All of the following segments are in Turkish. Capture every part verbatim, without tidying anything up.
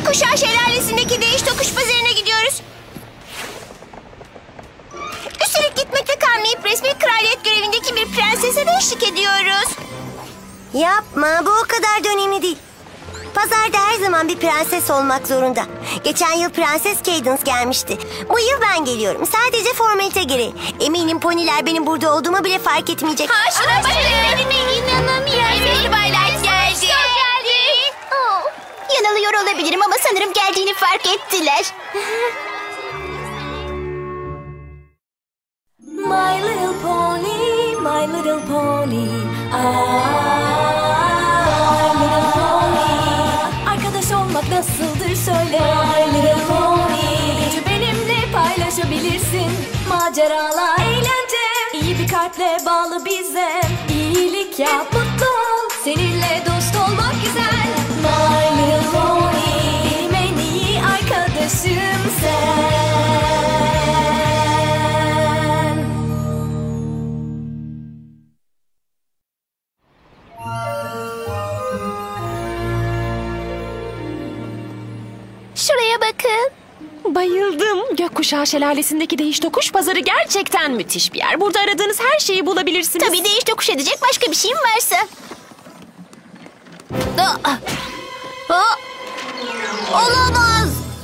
Gökkuşağı Şelalesi'ndeki değiş tokuş pazarına gidiyoruz. Üstelik gitmekte kalmayıp resmi kraliyet görevindeki bir prensese de eşlik ediyoruz. Yapma, bu o kadar da önemli değil. Pazarda her zaman bir prenses olmak zorunda. Geçen yıl Prenses Cadance gelmişti. Bu yıl ben geliyorum. Sadece formalite gereği. Eminim poniler benim burada olduğumu bile fark etmeyecek. Ha şuna bakın. Benimle inanamıyorum. Evet, Twilight geldi. geldi. Oh, yanılıyor olabilirim ama sanırım geldiğini fark ettiler. My little pony, my little pony. Ah, my little pony. Arkadaş olmak nasıldır söyle. My little pony. Gücü benimle paylaşabilirsin. Maceralar, eğlence. İyi bir kalple bağlı bize. İyilik yap, mutlu ol. Seninle dost olmak güzel. My little pony. Benim en iyi arkadaşım sen. Şuraya bakın. Bayıldım. Gökkuşağı Şelalesi'ndeki değiş tokuş pazarı gerçekten müthiş bir yer. Burada aradığınız her şeyi bulabilirsiniz. Tabii değiş tokuş edecek başka bir şeyim varsa. Aa, aa, olamaz.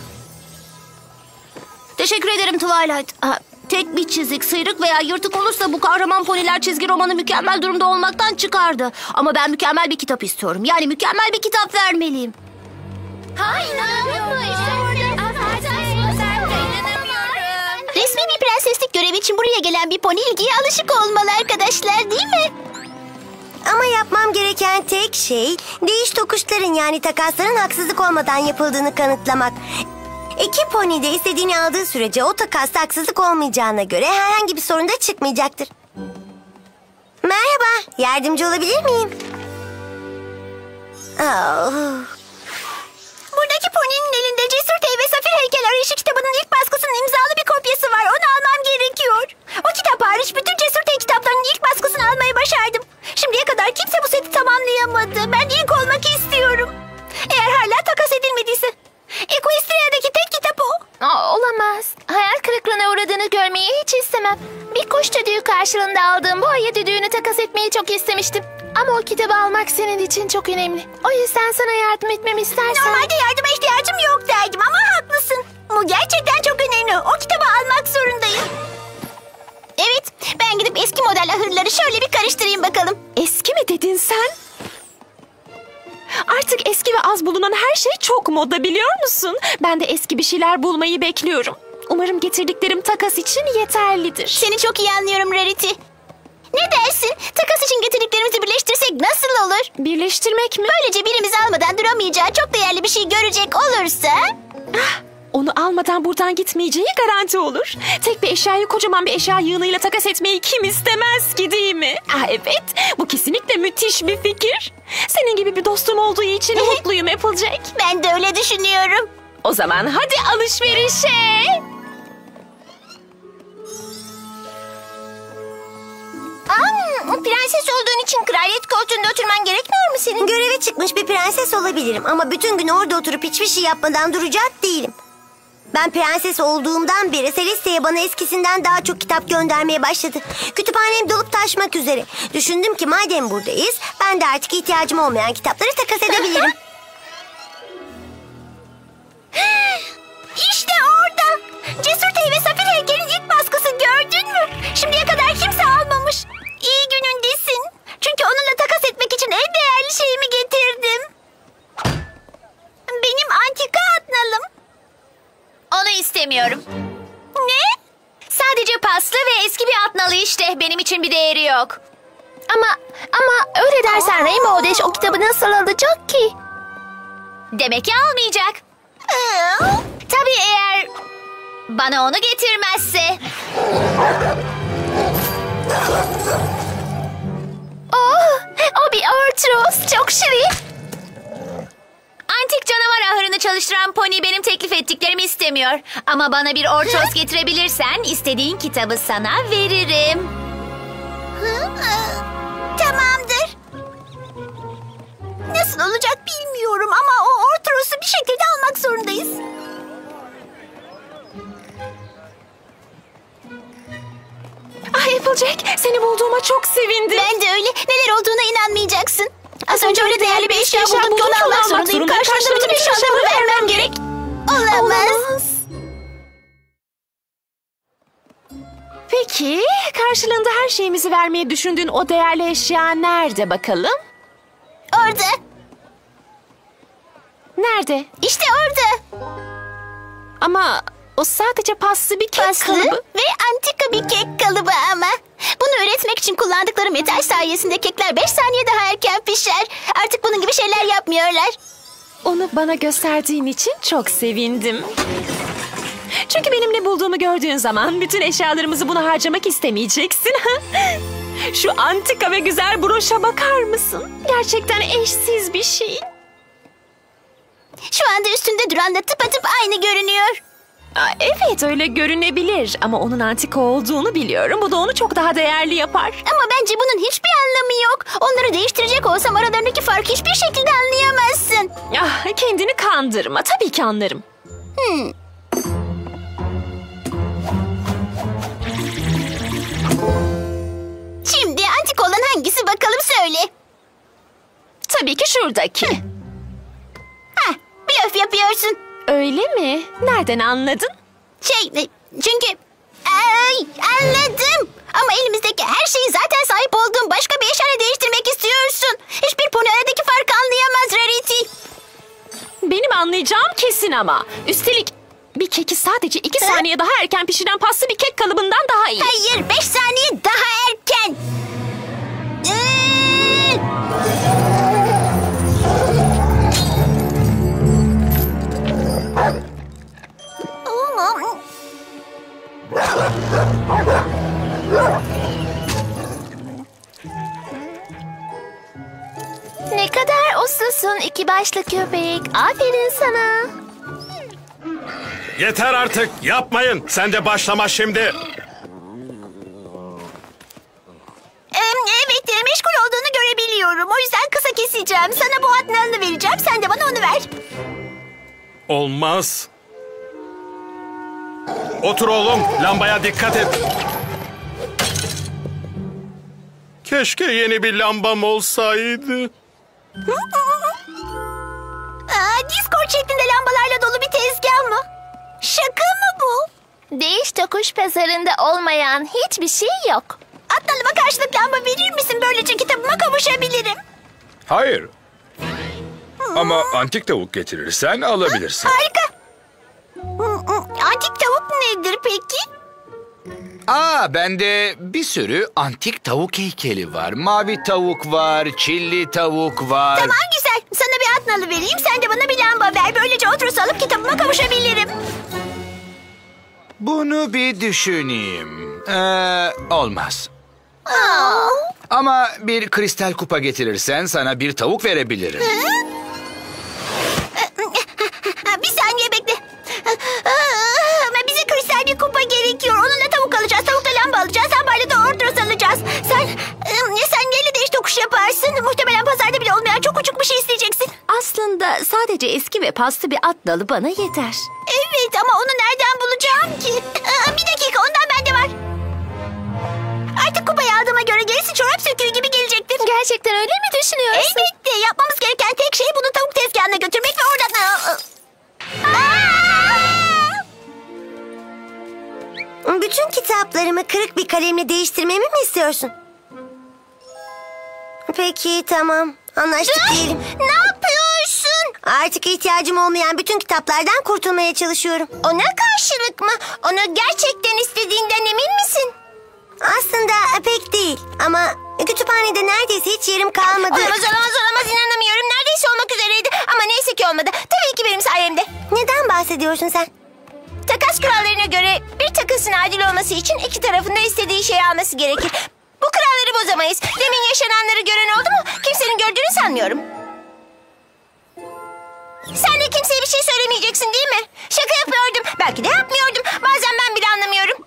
Teşekkür ederim Twilight. Aa, tek bir çizik, sıyrık veya yırtık olursa bu kahraman poniler çizgi romanı mükemmel durumda olmaktan çıkardı. Ama ben mükemmel bir kitap istiyorum. Yani mükemmel bir kitap vermeliyim. Resmi bir prenseslik görevi için buraya gelen bir pony ilgiye alışık olmalı arkadaşlar, değil mi? Ama yapmam gereken tek şey değiş tokuşların yani takasların haksızlık olmadan yapıldığını kanıtlamak. İki pony de istediğini aldığı sürece o takasta haksızlık olmayacağına göre herhangi bir sorun da çıkmayacaktır. Merhaba, yardımcı olabilir miyim? Oh. Buradaki poninin elinde Cesur Tey ve Safir Heykel Arayışı kitabının ilk baskısının imzalı bir kopyası var. Onu almam gerekiyor. O kitap hariç bütün Cesur Tey kitaplarının ilk baskısını almayı başardım. Şimdiye kadar kimse bu seti tamamlayamadı. Ben ilk olmak istiyorum. Eğer hala takas edilmediyse. Equestria'daki tek kitap o. Aa, olamaz. Hayal kırıklığına uğradığını görmeyi hiç istemem. Bir kuş düdüğü karşılığında aldığım bu ayı düdüğünü takas etmeyi çok istemiştim. Ama o kitabı almak senin için çok önemli. O yüzden sana yardım etmemi istersen... Normalde yardıma ihtiyacım yok derdim ama haklısın. Bu gerçekten çok önemli. O kitabı almak zorundayım. Evet, ben gidip eski model ahırları şöyle bir karıştırayım bakalım. Eski mi dedin sen? Artık eski ve az bulunan her şey çok moda, biliyor musun? Ben de eski bir şeyler bulmayı bekliyorum. Umarım getirdiklerim takas için yeterlidir. Seni çok iyi anlıyorum Rarity. Ne dersin? Takas için getirdiklerimizi birleştirsek nasıl olur? Birleştirmek mi? Böylece birimiz almadan duramayacağı çok değerli bir şey görecek olursa... Ah, onu almadan buradan gitmeyeceği garanti olur. Tek bir eşyayı kocaman bir eşya yığınıyla takas etmeyi kim istemez ki, değil mi? Ah evet, bu kesinlikle müthiş bir fikir. Senin gibi bir dostum olduğu için mutluyum Applejack. Ben de öyle düşünüyorum. O zaman hadi alışverişe. Aa, prenses olduğun için kraliyet koltuğunda oturman gerekmiyor mu senin? Göreve çıkmış bir prenses olabilirim ama bütün gün orada oturup hiçbir şey yapmadan duracak değilim. Ben prenses olduğumdan beri Celestia'ya bana eskisinden daha çok kitap göndermeye başladı. Kütüphanem dolup taşmak üzere. Düşündüm ki madem buradayız, ben de artık ihtiyacım olmayan kitapları takas edebilirim. İşte orada. Cesur Tey ve Safir Heykel'in ilk baskısı, gördün mü? Şimdiye kadar kimse almamış. İyi günündesin. Çünkü onunla takas etmek için en değerli şeyimi getirdim. Benim antika atnalım. Onu istemiyorum. Ne? Sadece paslı ve eski bir atnalı işte. Benim için bir değeri yok. Ama ama öyle dersen Rainbow Dash o kitabı nasıl alacak ki? Demek ki almayacak. Tabii eğer bana onu getirmezse. Oh, o bir Ortros. Çok şirin. Antik canavar ahırını çalıştıran pony benim teklif ettiklerimi istemiyor. Ama bana bir Ortros getirebilirsen istediğin kitabı sana veririm. Tamamdır. Nasıl olacak bilmiyorum ama o Outros'u bir şekilde almak zorundayız. Ah Applejack, seni bulduğuma çok sevindim. Ben de öyle. Neler olduğuna inanmayacaksın. Az önce öyle değerli bir eşya eşya buldum ki buldum onu ki almak almak zorundayım. zorundayım. Karşılığında bütün eşyalarımı vermem gerek. Olamaz. Peki, karşılığında her şeyimizi vermeyi düşündüğün o değerli eşya nerede bakalım? Orada. Nerede? İşte orada. Ama o sadece paslı bir kek Paslı kalıbı. ve antika bir kek kalıbı ama. Bunu üretmek için kullandıkları metal sayesinde kekler beş saniye daha erken pişer. Artık bunun gibi şeyler yapmıyorlar. Onu bana gösterdiğin için çok sevindim. Çünkü benim ne bulduğumu gördüğün zaman bütün eşyalarımızı buna harcamak istemeyeceksin. Şu antika ve güzel broşa bakar mısın? Gerçekten eşsiz bir şey. Şu anda üstünde duranla tıpatıp aynı görünüyor. Aa, evet öyle görünebilir ama onun antika olduğunu biliyorum. Bu da onu çok daha değerli yapar. Ama bence bunun hiçbir anlamı yok. Onları değiştirecek olsam aralarındaki farkı hiçbir şekilde anlayamazsın. Ah, kendini kandırma. Tabii ki anlarım. Hmm. Şimdi antik olan hangisi bakalım söyle. Tabii ki şuradaki. Heh, blöf yapıyorsun. Öyle mi? Nereden anladın? Şey, e, çünkü... Ay, anladım. Ama elimizdeki her şeyi zaten sahip olduğun başka bir eşyayla değiştirmek istiyorsun. Hiçbir pony aradaki farkı anlayamaz Rarity. Benim anlayacağım kesin ama. Üstelik bir keki sadece iki Ha? saniye daha erken pişiren paslı bir kek kalıbından daha iyi. Hayır, beş saniye daha erken. Ee, Ne kadar uslusun iki başlı köpek. Aferin sana. Yeter artık, yapmayın. Sen de başlama şimdi. Ee, evet, e, meşgul olduğunu görebiliyorum. O yüzden kısa keseceğim. Sana bu atlarını vereceğim. Sen de bana onu ver. Olmaz. Otur oğlum, lambaya dikkat et. Keşke yeni bir lambam olsaydı. Aa, Discord şeklinde lambalarla dolu bir tezgah mı? Şaka mı bu? Değiş tokuş pazarında olmayan hiçbir şey yok. Atlalıma karşılık lamba verir misin? Böylece kitabıma kavuşabilirim. Hayır. Ama antik tavuk getirirsen alabilirsin. Harika. Antik tavuk nedir peki? Aa, bende bir sürü antik tavuk heykeli var. Mavi tavuk var, çilli tavuk var. Tamam güzel. Sana bir atnalı vereyim. Sen de bana bir lamba ver. Böylece oturup alıp kitabıma kavuşabilirim. Bunu bir düşüneyim. Ee, olmaz. Aa. Ama bir kristal kupa getirirsen sana bir tavuk verebilirim. Bir saniye bekle. Ama bize kristal bir kupa gerekiyor. Onunla tavuk alacağız. Tavukla lamba alacağız. Lambayla da ortros alacağız. Sen sen neyle değiş tokuş yaparsın? Muhtemelen pazarda bile olmayan çok uçuk bir şey isteyeceksin. Aslında sadece eski ve paslı bir at nalı bana yeter. Evet ama onu nereden bulacağım ki? Bir dakika, ondan bende var. Artık kupayı aldığıma göre gerisi çorap söküğü gibi gelecektir. Gerçekten öyle mi düşünüyorsun? Elbette. Yapmamız gereken tek şey bunu tavuk tezgahına götürmek ve oradan... Bütün kitaplarımı kırık bir kalemle değiştirmemi mi istiyorsun? Peki tamam. Anlaştık diyelim. Ne yapıyorsun? Artık ihtiyacım olmayan bütün kitaplardan kurtulmaya çalışıyorum. Ona karşılık mı? Onu gerçekten istediğinden emin misin? Aslında pek değil ama kütüphanede neredeyse hiç yerim kalmadı. Olamaz olamaz olamaz inanamıyorum. Neredeyse olmak üzereydi ama neyse ki olmadı. Tabii ki benim sayemde. Neden bahsediyorsun sen? Takas kurallarına göre bir takasın adil olması için iki tarafın da istediği şeyi alması gerekir. Bu kuralları bozamayız. Demin yaşananları gören oldu mu? Kimsenin gördüğünü sanmıyorum. Sen de kimseye bir şey söylemeyeceksin değil mi? Şaka yapıyordum. Belki de yapmıyordum. Bazen ben bile anlamıyorum.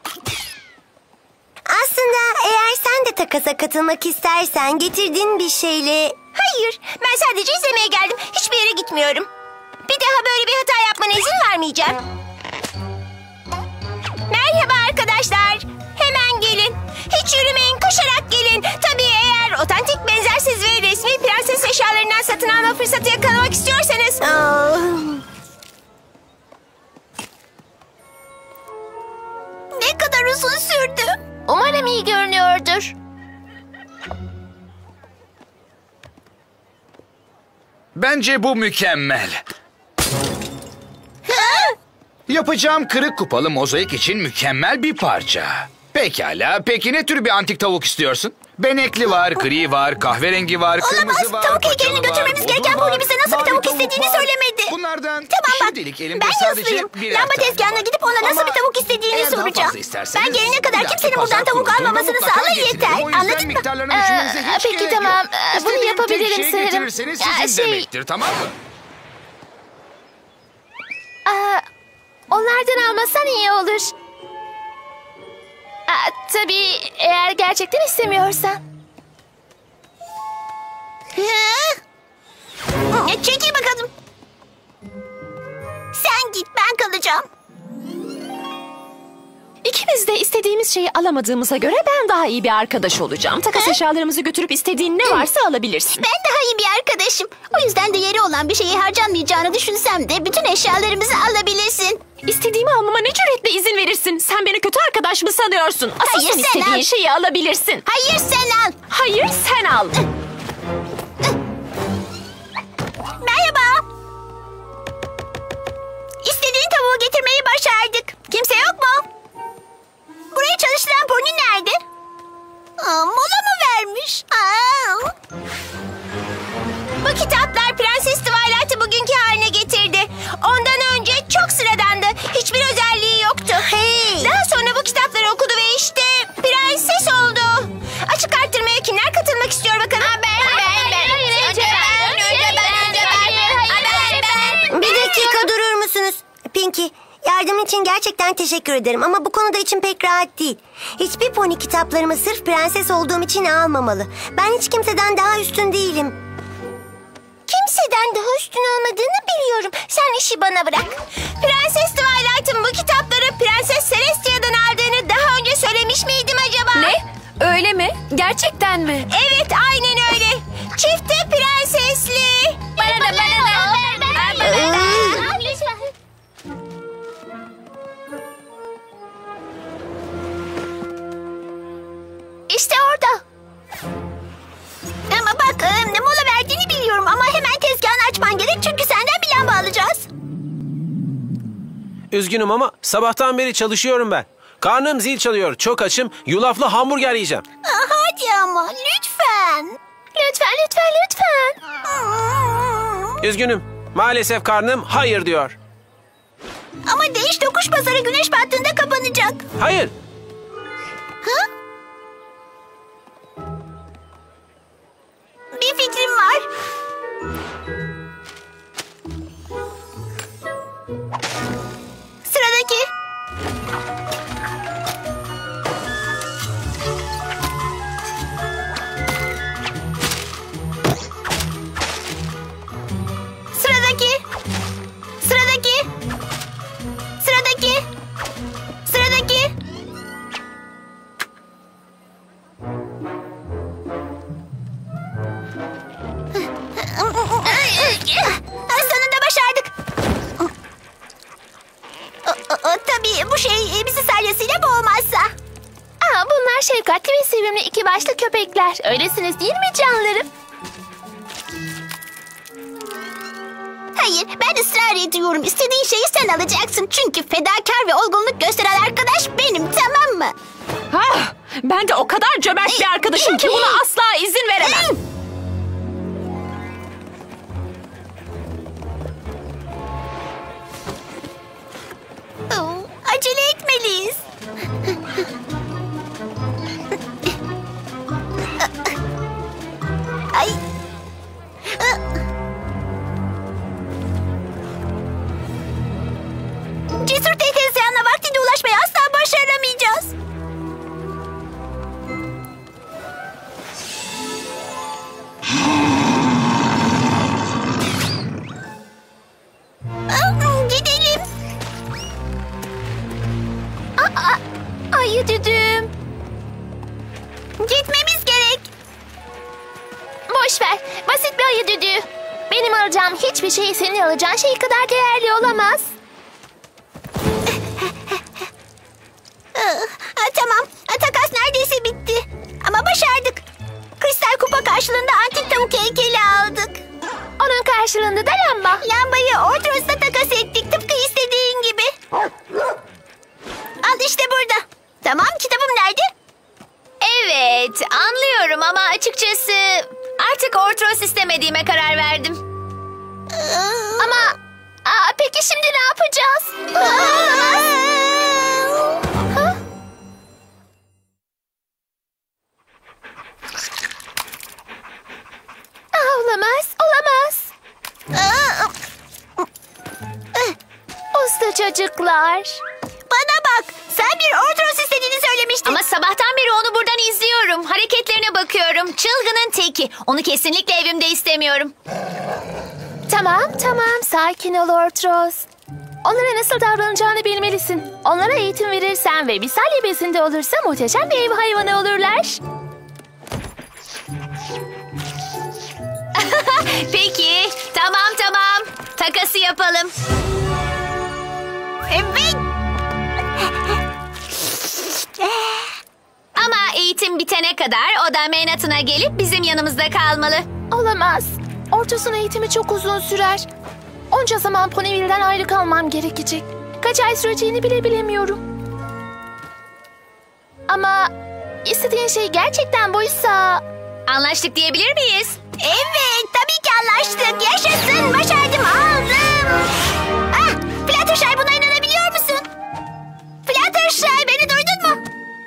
Aslında eğer sen de takasa katılmak istersen getirdiğin bir şeyle... Hayır, ben sadece izlemeye geldim. Hiçbir yere gitmiyorum. Bir daha böyle bir hata yapmana izin vermeyeceğim. Merhaba arkadaşlar. Hemen gelin. Hiç yürümeyin, koşarak gelin. Tabii eğer otantik, benzersiz ve resmi prenses eşyalarından satın alma fırsatı yakalamak istiyorsanız. Ne kadar uzun sürdü. Umarım iyi görünüyordur. Bence bu mükemmel. Yapacağım kırık kupalı mozaik için mükemmel bir parça. Pekala. Peki ne tür bir antik tavuk istiyorsun? Benekli var, gri var, kahverengi var, kırmızı var, Tavuk heykelini paçalı var, götürmemiz gereken bodrum var, Pony bize nasıl bir mavi tavuk istediğini var. söylemedi. Bunlardan Tamam bak, şimdilik elimde ben sadece yazlıyım. birer Lamba tane tezgahına var. gidip ona nasıl Ama bir tavuk istediğini eğer daha soracağım. fazla isterseniz, Ben gelene kadar bir dahaki kimsenin buradan pazar tavuk kurulduğunda almamasını mutlaka sağla getirin. yeter. O yüzden Anladın mı? miktarlarını düşünmenize Ee, hiç peki, gerek tamam. yok. Ee, bunu İstediğim yapabilirim tek şey sanırım. getirirseniz Ya, sizin şey- demektir, tamam mı? Aa, onlardan almasan iyi olur. Aa, tabii eğer gerçekten istemiyorsan. E, çekil bakalım. Sen git, ben kalacağım. İkimiz de istediğimiz şeyi alamadığımıza göre ben daha iyi bir arkadaş olacağım. Takas eşyalarımızı götürüp istediğin ne varsa alabilirsin. Ben daha iyi bir arkadaşım. O yüzden değeri olan bir şeyi harcanmayacağını düşünsem de bütün eşyalarımızı alabilirsin. İstediğimi almama ne cüretle izin verirsin? Sen beni kötü arkadaş mı sanıyorsun? Asıl Hayır, sen sen istediğin al. şeyi alabilirsin. Hayır, sen al. Hayır, sen al. Merhaba. İstediğin tavuğu getirmeyi başardık. Kimse yok mu? Burayı çalıştıran Pony nerede? Aa, mola mı vermiş? Aa. Bu kitaplar Prenses Twilight'ı bugünkü haline getirdi. Ondan önce çok sıradandı. Hiçbir özelliği yoktu. Hey! Daha sonra bu kitapları okudu ve işte prenses oldu. Açık arttırmaya kimler katılmak istiyor bakalım? Ben, ben, ben. Önce ben, önce ben, önce ben. Bir dakika durur musunuz? Pinky, yardımın için gerçekten teşekkür ederim ama bu konuda içim pek rahat değil. Hiçbir pony kitaplarımı sırf prenses olduğum için almamalı. Ben hiç kimseden daha üstün değilim. Kimseden daha üstün olmadığını biliyorum. Sen işi bana bırak. Prenses Twilight'ın bu kitapları Prenses Celestia'dan aldığını daha önce söylemiş miydim acaba? Ne? Öyle mi? Gerçekten mi? Evet, aynen öyle. Çifte prensesli. Bana da, bana da. Bana da. İşte orada. Ama bak, e, ne mola verdiğini biliyorum ama hemen tezgahını açman gerek çünkü senden bir lamba alacağız. Üzgünüm ama sabahtan beri çalışıyorum ben. Karnım zil çalıyor, çok açım, yulaflı hamburger yiyeceğim. Aa, hadi ama lütfen. Lütfen, lütfen, lütfen. Hmm. Üzgünüm, maalesef karnım hayır diyor. Ama değiş tokuş pazarı güneş battığında kapanacak. Hayır, Ha? Bir fikrim var. Sıradaki. Sıradaki. Sıradaki. Sıradaki. Sıradaki. Sonunda başardık. O, o, o, tabii bu şey bizi salyasıyla boğmazsa. Aa, bunlar şefkatli ve sevimli iki başlı köpekler. Öylesiniz değil mi canlarım? Hayır, ben ısrar ediyorum. İstediğin şeyi sen alacaksın. Çünkü fedakar ve olgunluk gösteren arkadaş benim, tamam mı? Ah, ben de o kadar cömert bir arkadaşım ki buna asla izin veremem. Oo, acele etmeliyiz. Ay. Cesur teyzeyanla vaktinde ulaşmayı asla başaramayacağız. Gitmemiz gerek. Boş ver. Basit bir ayı düdüğü. Benim alacağım hiçbir şey senin alacağın şey kadar değerli olamaz. Tamam. Takas neredeyse bitti. Ama başardık. Kristal kupa karşılığında antik tavuk heykeli aldık. Onun karşılığında da lamba. Lambayı Ortros'ta takas ettik. Tıpkı istediğin gibi. Al işte burada. Tamam, kitabım nerede? Evet, anlıyorum ama açıkçası artık Ortros istemediğime karar verdim. Ama aa, peki şimdi ne yapacağız? Ha? Aa, olamaz, olamaz. Usta çocuklar. Bana bak, sen bir Ortros istediğini söylemiştin. Ama sabahtan beri onu buradan izliyorum. Hareketlerine bakıyorum. Çılgının teki. Onu kesinlikle evimde istemiyorum. Tamam, tamam. Sakin ol Ortros. Onlara nasıl davranacağını bilmelisin. Onlara eğitim verirsen ve bir salya besinde olursa muhteşem bir ev hayvanı olurlar. Peki, tamam tamam. Takası yapalım. Evet. Ama eğitim bitene kadar o da Manhattan'a gelip bizim yanımızda kalmalı. Olamaz. Ortros'un eğitimi çok uzun sürer. Onca zaman Ponyville'den ayrı kalmam gerekecek. Kaç ay süreceğini bile bilemiyorum. Ama istediğin şey gerçekten buysa... Anlaştık diyebilir miyiz? Evet, tabii ki anlaştık. Yaşasın, başardım, aldım. Ah, Fluttershy, buna inanabiliyor musun? Fluttershy, beni duydun mu?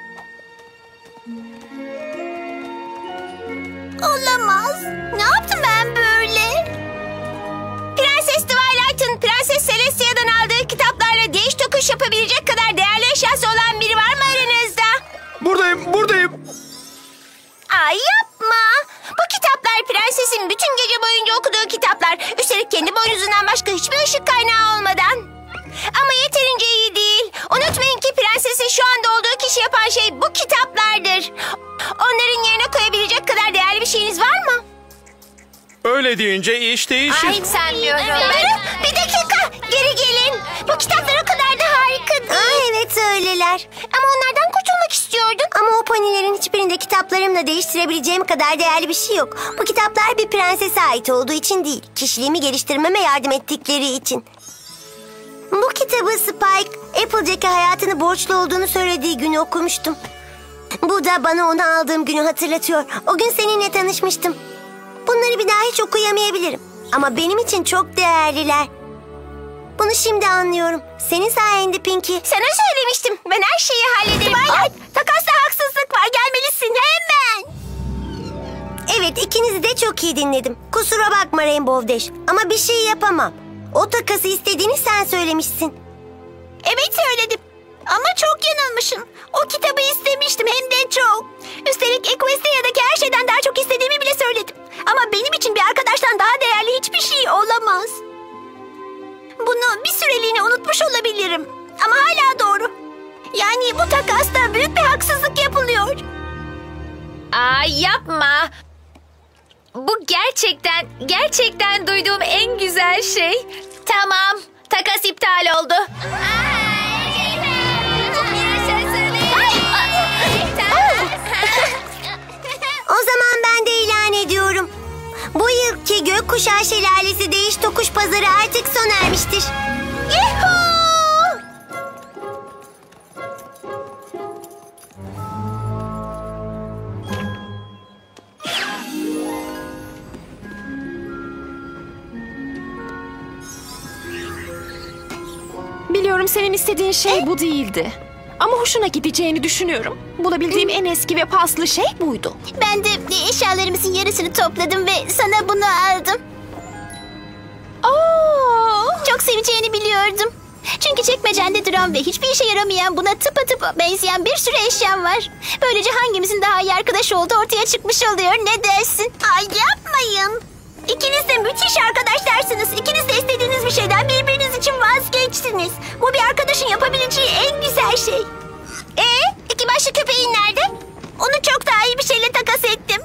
Olamaz. Ne yaptım ben böyle? Prenses Twilight'ın Prenses Celestia'dan aldığı kitaplarla değiş tokuş yapabilecek kadar değerli eşyası olan biri var mı aranızda? Buradayım, buradayım. Ay yapma. Bu kitaplar prensesin bütün gece boyunca okuduğu kitaplar. Üstelik kendi boynuzundan başka hiçbir ışık kaynağı olmadan. Ama yeterince iyi değil. Unutmayın ki prensesin şu anda olduğu kişi yapan şey bu kitaplardır. Onların yerine koyabilecek kadar değerli bir şeyiniz var mı? Öyle deyince iş değişir. Ay sanmıyorum. Ben... Bir dakika, geri gelin. Bu kitaplar o kadar da harika değil. Aa, evet öyleler. Ama onlardan kurtulmak istiyorduk. Ama o ponilerin hiçbirinde kitaplarımla değiştirebileceğim kadar değerli bir şey yok. Bu kitaplar bir prensese ait olduğu için değil, kişiliğimi geliştirmeme yardım ettikleri için. Bu kitabı Spike, Applejack'e hayatını borçlu olduğunu söylediği günü okumuştum. Bu da bana onu aldığım günü hatırlatıyor. O gün seninle tanışmıştım. Bunları bir daha hiç okuyamayabilirim. Ama benim için çok değerliler. Bunu şimdi anlıyorum. Senin sayende Pinky. Sana söylemiştim. Ben her şeyi hallederim. Twilight, takasta haksızlık var. Gelmelisin hemen. Evet, ikinizi de çok iyi dinledim. Kusura bakma Rainbow Dash. Ama bir şey yapamam. O takası istediğini sen söylemişsin. Evet söyledim. Ama çok yanılmışım. O kitabı istemiştim hem de çok. Üstelik Equestria'daki her şeyden daha çok istediğimi bile söyledim. Ama benim için bir arkadaştan daha değerli hiçbir şey olamaz. Bunu bir süreliğine unutmuş olabilirim. Ama hala doğru. Yani bu takasta büyük bir haksızlık yapılıyor. Ay yapma. Bu gerçekten, gerçekten duyduğum en güzel şey. Tamam, takas iptal oldu. O zaman ben de ilan ediyorum. Bu yılki Gökkuşağı Şelalesi Değiş Tokuş Pazarı artık sona ermiştir. Yuhuu! Biliyorum senin istediğin şey bu değildi. Ama hoşuna gideceğini düşünüyorum. Bulabildiğim en eski ve paslı şey buydu. Ben de eşyalarımızın yarısını topladım ve sana bunu aldım. Aa! Çok seveceğini biliyordum. Çünkü çekmecende duran ve hiçbir işe yaramayan buna tıpatıp benzeyen bir sürü eşyam var. Böylece hangimizin daha iyi arkadaş olduğu ortaya çıkmış oluyor. Ne dersin? Ay yapmayın. İkiniz de müthiş arkadaşlarsınız. İkiniz de istediğiniz bir şeyden birbiriniz için vazgeçtiniz. Bu bir arkadaşın yapabileceği en güzel şey. Ee, iki başlı köpeğin nerede? Onu çok daha iyi bir şeyle takas ettim.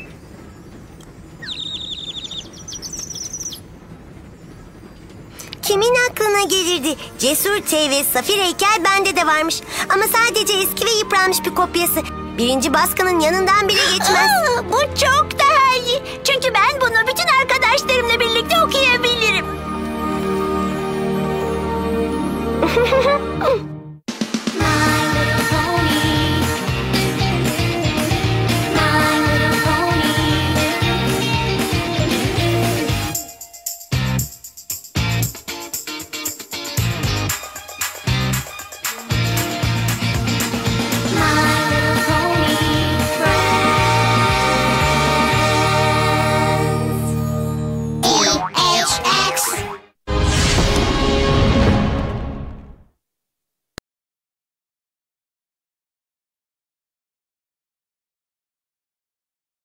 Kimin aklına gelirdi? Cesur T ve Safir heykel bende de varmış. Ama sadece eski ve yıpranmış bir kopyası. Birinci baskının yanından bile geçmez. Aa, bu çok daha iyi. Çünkü ben bunu bütün